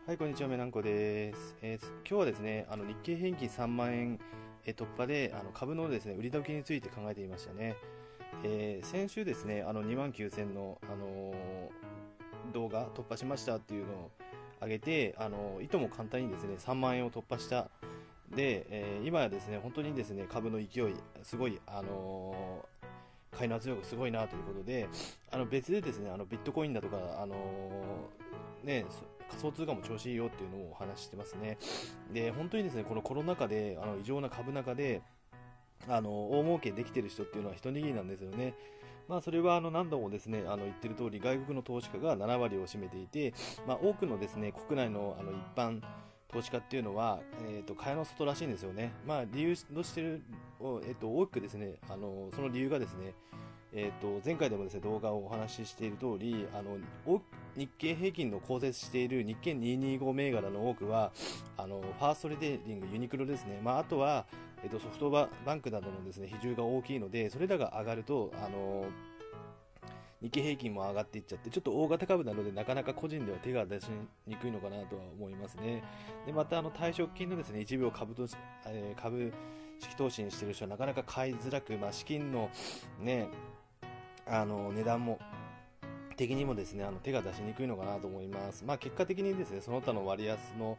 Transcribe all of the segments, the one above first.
はい、こんにちは、めなんこです。今日はですね、日経平均3万円突破で、株のですね、売り時について考えていましたね。先週ですね、2万9000の、動画突破しましたっていうのを上げて、いとも簡単にですね、3万円を突破した。で、今はですね、本当にですね、株の勢い、すごい、買いの圧力すごいなということで、別でですね、ビットコインだとか、ね、仮想通貨も調子いいよっていうのをお話ししてますね。で、本当にですね、このコロナ禍で、異常な株高で、大儲けできてる人っていうのは一握りなんですよね。まあ、それは何度もですね、言ってる通り、外国の投資家が7割を占めていて、まあ、多くのですね、国内の一般投資家っていうのは、蚊帳の外らしいんですよね。まあ、理由としてる、多くですね、その理由がですね、前回でもですね、動画をお話ししている通り、日経平均の構成している日経225銘柄の多くは、ファーストリテイリング、ユニクロですね。まあ、あとは、ソフトバンクなどのですね、比重が大きいので、それらが上がると、日経平均も上がっていっちゃって、ちょっと大型株なので、なかなか個人では手が出しにくいのかなとは思いますね。で、また、退職金のですね、一部を株式投資にしている人はなかなか買いづらく、まあ、資金のね、値段も的にもですね、手が出しにくいのかなと思います。まあ、結果的にですね、その他の割安の、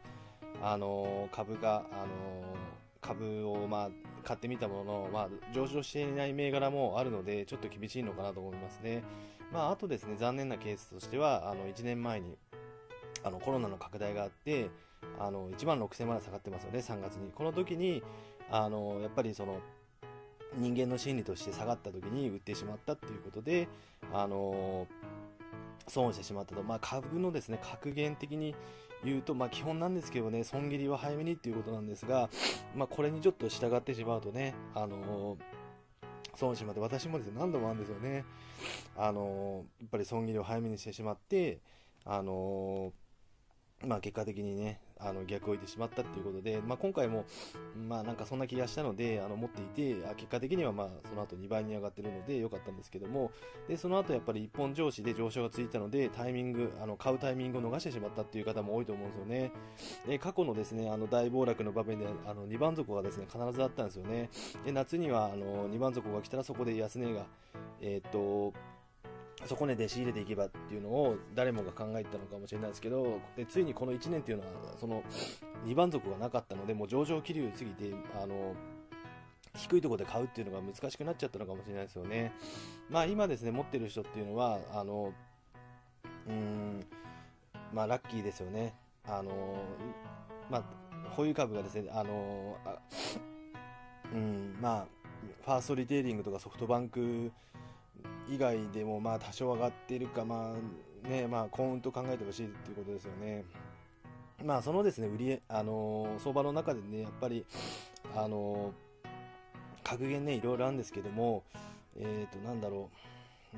株をまあ買ってみたものの、まあ、上場していない銘柄もあるので、ちょっと厳しいのかなと思いますね。まあ、あとですね、残念なケースとしては、1年前にコロナの拡大があって、1万6000まで下がってますよね、3月に。この時に、やっぱりその、人間の心理として下がった時に売ってしまったっていうことで、損してしまったと。まあ、株のですね、格言的に言うと、まあ、基本なんですけどね、損切りは早めにっていうことなんですが、まあ、これにちょっと従ってしまうとね、損しまって、私もですね、何度もあるんですよね。やっぱり損切りを早めにしてしまって、まあ、結果的にね、逆を置いてしまったっていうことで、まあ、今回も、まあ、なんかそんな気がしたので、持っていて、結果的にはまあ、その後2倍に上がってるので良かったんですけども、で、その後やっぱり一本上司で上昇がついたので、タイミング、買うタイミングを逃してしまったっていう方も多いと思うんですよね。で、過去のですね、大暴落の場面で、2番底がですね、必ずあったんですよね。で、夏には、2番底が来たらそこで安値が、そこで仕入れていけばっていうのを誰もが考えてたのかもしれないですけど、でついにこの1年っていうのはその2番底がなかったので、もう上場気流すぎて低いところで買うっていうのが難しくなっちゃったのかもしれないですよね。まあ今ですね、持ってる人っていうのはまあラッキーですよね。まあ保有株がですね、まあファーストリテイリングとかソフトバンク以外でもまあ多少上がっているか、まあね、まあ幸運と考えてほしいっていうことですよね。まあそのですね、相場の中でね、やっぱり格言ね、いろいろあるんですけども、なんだろう、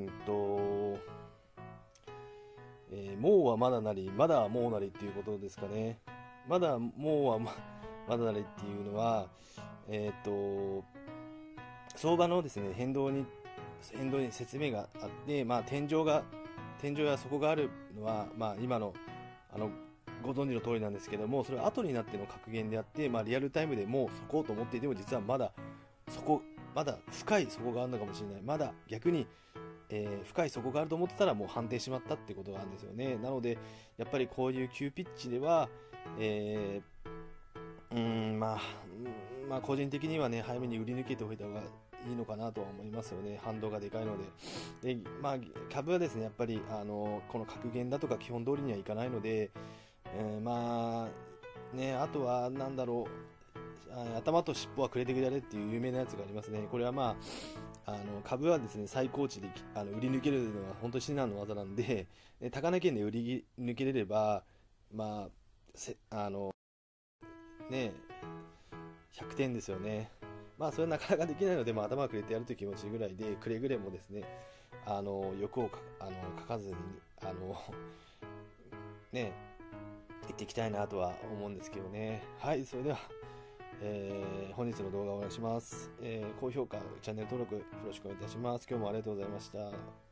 もうはまだなり、まだはもうなりっていうことですかね。まだもうはまだなりっていうのは、相場のですね、変動に説明があって、まあ、天井や底があるのは、まあ、今のご存知の通りなんですけども、それは後になっての格言であって、まあ、リアルタイムでもう底をと思っていても、実はまだ深い底があるのかもしれない。まだ逆に、深い底があると思ってたらもう判定しまったってことがあるんですよね。なので、やっぱりこういう急ピッチでは、まあ個人的にはね、早めに売り抜けておいた方がいいのかなとは思いますよね。反動がでかいので。で、まあ株はですね、やっぱりこの格言だとか基本通りにはいかないので、まあね、あとはなんだろう、頭と尻尾はくれてくれっていう有名なやつがありますね。これはまあ株はですね、最高値で売り抜けるのは本当に至難の技なんで、高値圏で売り抜けれれば、まあね、100点ですよね。まあそれはなかなかできないので、まあ、頭をくれてやるという気持ちぐらいで、くれぐれもですね、欲をかかずにね、行っていきたいなとは思うんですけどね。はい、それでは、本日の動画をお願いします。高評価、チャンネル登録よろしくお願いいたします。今日もありがとうございました。